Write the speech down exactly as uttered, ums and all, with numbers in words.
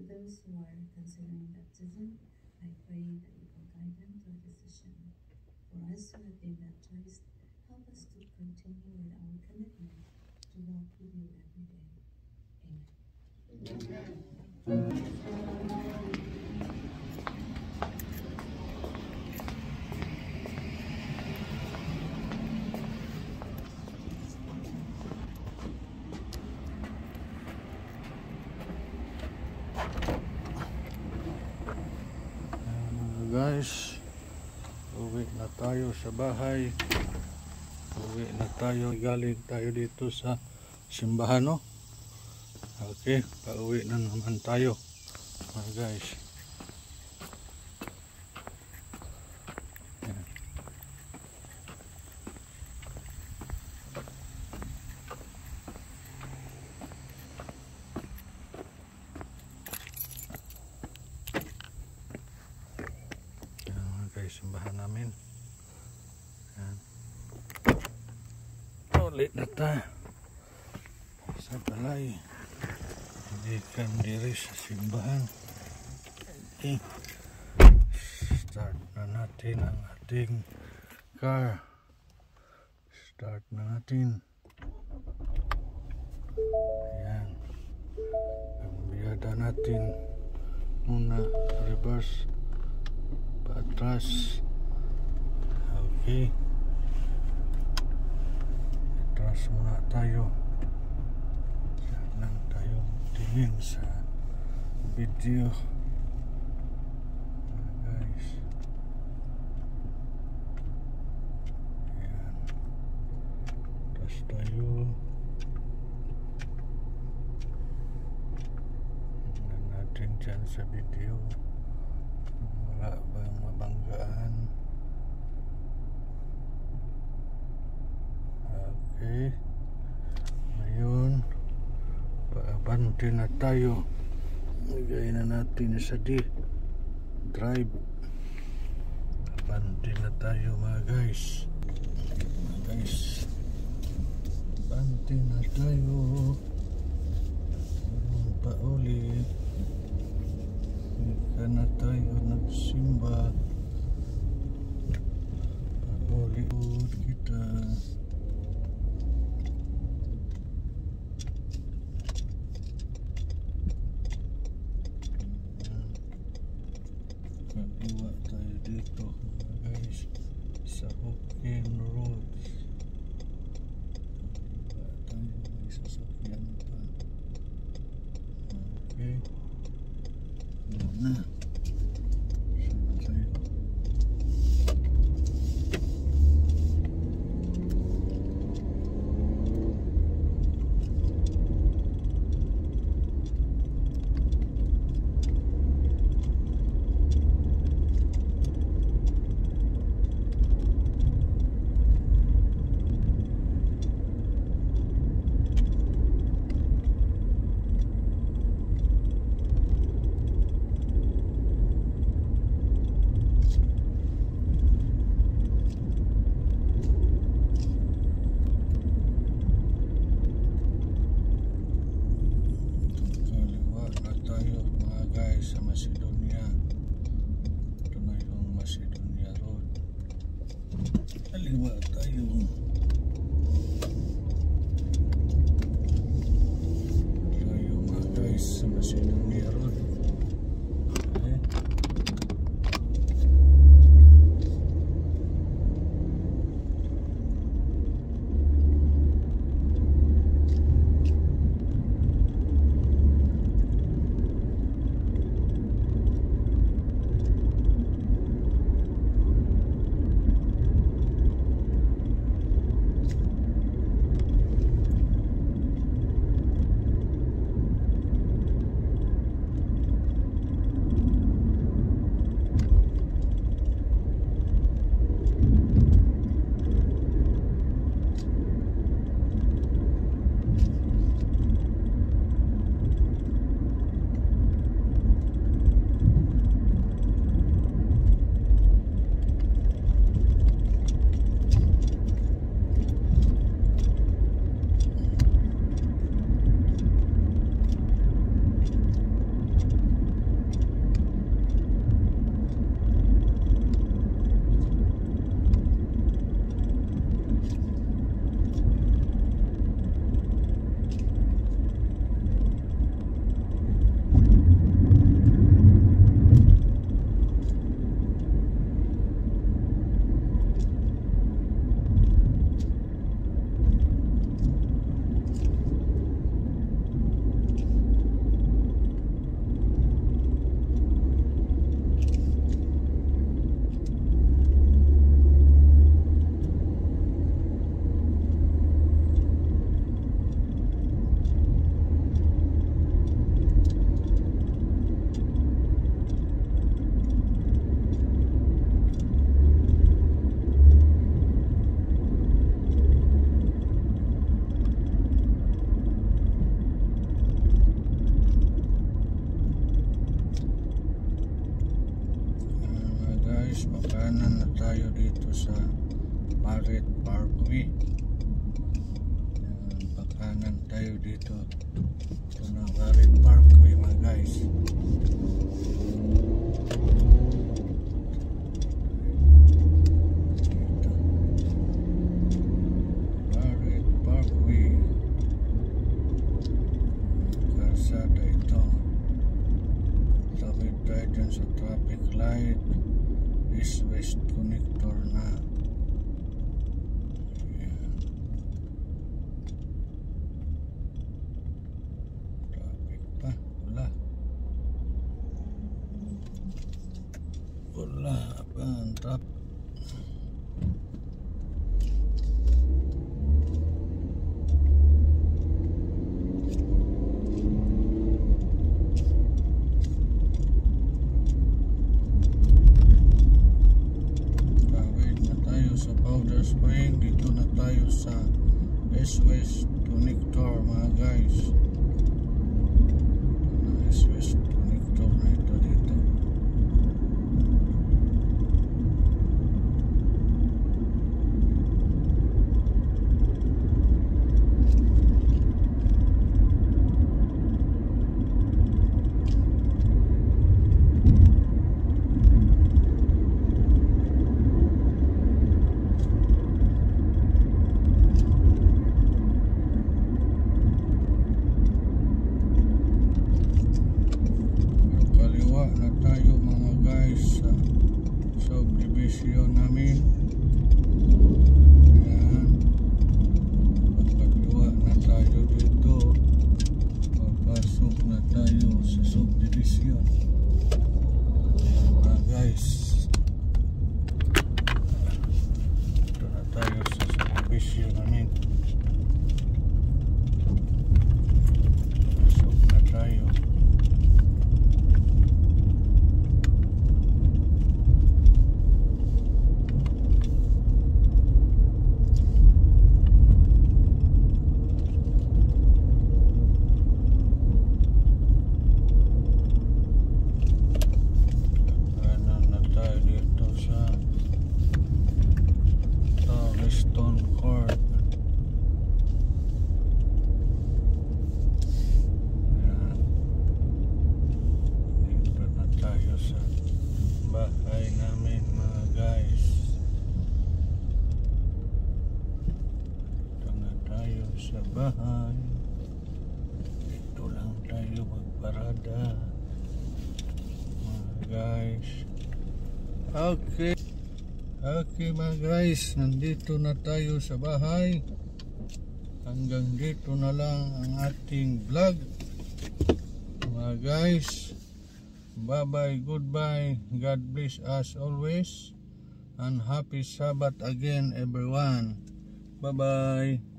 those who are considering baptism, I pray that you will guide them to a decision. For us who have been baptized, help us to continue with our commitment to walk with you every day. Amen. Guys, uwi na tayo sa bahay. Uwi na tayo. Galing tayo dito sa simbahan, no? Okay, pauwi na naman tayo, mga guys. Yan. Simbahan namin. Yan. Ulit na tayo sa balay. Hindi kan diri sa simbahan. Okay. Start na natin ang ating car. Start na natin. Ayan. Ang biyada natin muna reverse atras. Okay, atras muna tayo. Saan lang tayo tingin sa video, guys. Ayan, atras tayo. Tingnan natin dyan sa video. Wala bang mabanggaan? Okay. Ngayon, paabante na tayo. Lagay na natin sa D drive. Abante na tayo, mga guys. Mga guys, abante na tayo. Mayroon pa ulit. Ika na tayo nagsimba. Pag-ulit kita. Kaliwa tayo dito, mga guys, sa Hokkien Road. Kaliwa tayo, may sasakyan pa. Okay. Na. Sa Macedonia. Ito na yung Macedonia Road. Kaliwa tayo. Tayo, mga guys, sa Macedonia Road. Okay. tayo dito sa Barrett Parkway. Yan, pakanan tayo dito. Ito na Barrett Parkway mga guys. Dito. Barrett Parkway. Kalsada ito. Tawid tayo dyan sa traffic light. East-west connector na. Ayan. Traffic pa. Wala. Wala pa ang traffic. Sa Powder Spring, dito na tayo sa East-West connector mga guys. Ito na East-West connector na ito dito. Na tayo mga guys sa subdivision namin. Ayan, pagkaliwa na tayo dito, papasok na tayo sa subdivision mga guys. Ito na tayo sa subdivision namin. Pasok na tayo. Stone Court. Ayan. Dito na tayo sa bahay namin mga guys. Dito na tayo sa bahay. Dito lang tayo magparada mga guys. Okay. Okay mga guys, nandito na tayo sa bahay. Hanggang dito na lang ang ating vlog mga guys. Bye bye, goodbye, God bless us always, and happy Sabbath again everyone. Bye bye.